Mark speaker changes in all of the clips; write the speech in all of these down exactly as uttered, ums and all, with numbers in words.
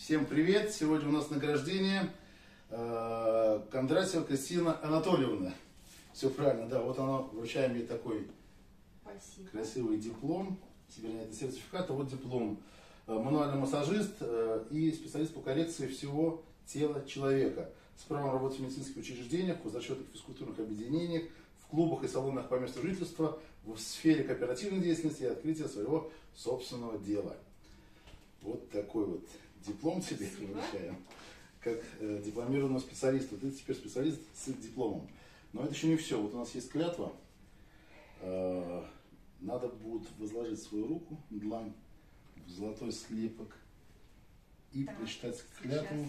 Speaker 1: Всем привет! Сегодня у нас награждение э, Кондратьева Кристина Анатольевна. Все правильно, да. Вот она, вручаем ей такой
Speaker 2: Спасибо.
Speaker 1: Красивый диплом. Вернее, это сертификат, а вот диплом. Мануальный массажист э, и специалист по коррекции всего тела человека. С правом работать в медицинских учреждениях, в хозрасчетных физкультурных объединениях, в клубах и салонах по месту жительства, в сфере кооперативной деятельности и открытия своего собственного дела. Вот такой вот диплом тебе вручаем, как э, дипломированного специалиста. Ты теперь специалист с дипломом. Но это еще не все. Вот у нас есть клятва. Э, надо будет возложить свою руку, длань, в золотой слепок и
Speaker 2: так,
Speaker 1: прочитать клятву.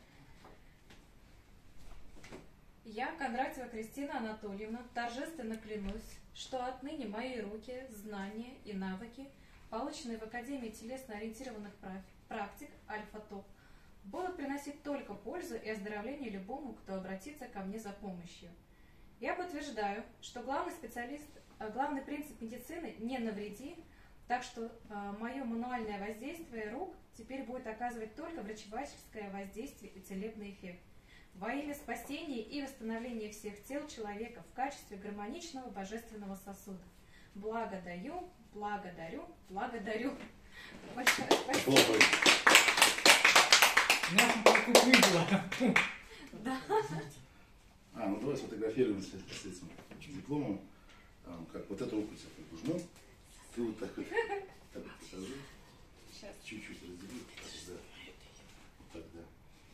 Speaker 2: Я, Кондратьева Кристина Анатольевна, торжественно клянусь, что отныне мои руки, знания и навыки, полученные в Академии телесно-ориентированных практик Альфа-Топ, будут приносить только пользу и оздоровление любому, кто обратится ко мне за помощью. Я подтверждаю, что главный специалист, главный принцип медицины – не навреди, так что э, мое мануальное воздействие рук теперь будет оказывать только врачевательское воздействие и целебный эффект во имя спасения и восстановления всех тел человека в качестве гармоничного божественного сосуда. Благодарю, благодарю, благодарю. Большое спасибо. Да.
Speaker 1: А, ну давай сфотографируемся с этим дипломом. А, как вот эту руку тебе прижму. Ты вот так вот, так вот покажи.
Speaker 2: Сейчас.
Speaker 1: Чуть-чуть раздели. Так, да. Вот так, да.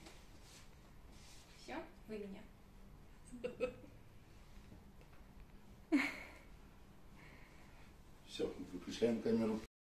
Speaker 2: Все, вы меня.
Speaker 1: Все, выключаем камеру.